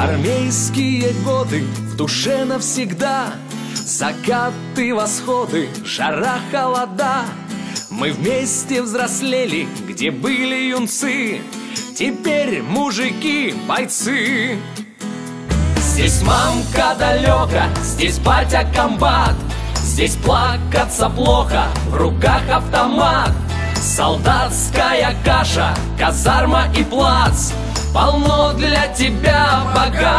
Армейские годы в душе навсегда, закаты, восходы, жара, холода. Мы вместе взрослели, где были юнцы, теперь мужики, бойцы. Здесь мамка далека, здесь батя комбат, здесь плакаться плохо, в руках автомат. Солдатская каша, казарма и плац, полно для тебя богатств.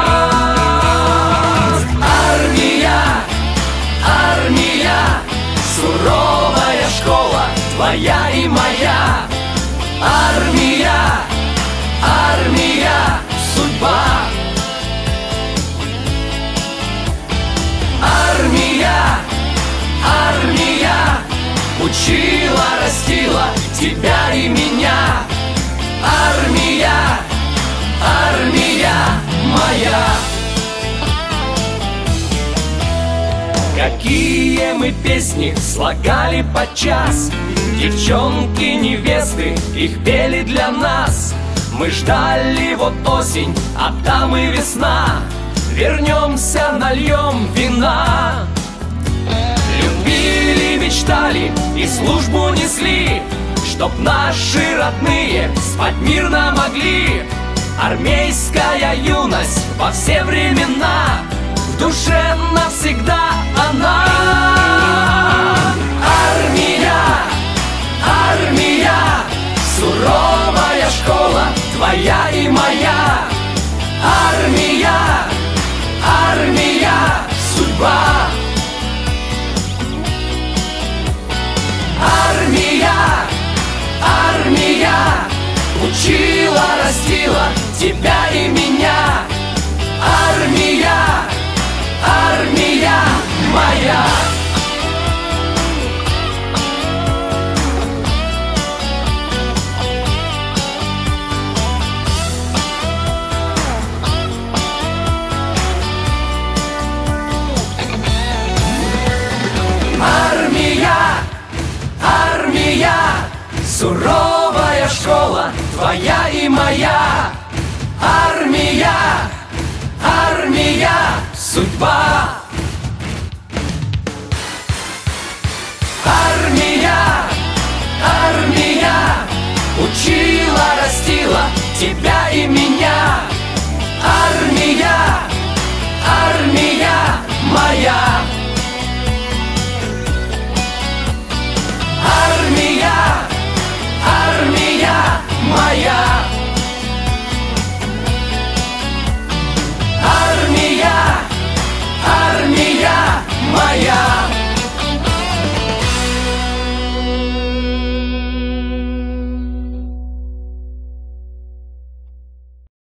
Армия, армия, суровая школа, твоя и моя. Армия, армия, судьба. Армия, армия, учила, растила тебя и меня. Армия, армия моя. Какие мы песни слагали подчас, девчонки, невесты, их пели для нас. Мы ждали вот осень, а там и весна. Вернемся, нальем вина. Любили, мечтали и службу несли, чтоб наши родные спать мирно могли. Армейская юность во все времена, в душе навсегда она. Армия, армия, суровая школа, твоя и моя. Армия, армия, судьба. Армия, армия, учила, растила тебя и меня. Армия, армия моя. Армия, армия, суровая школа, твоя и моя. Армия, армия, судьба. Армия, армия, учила, растила тебя и меня.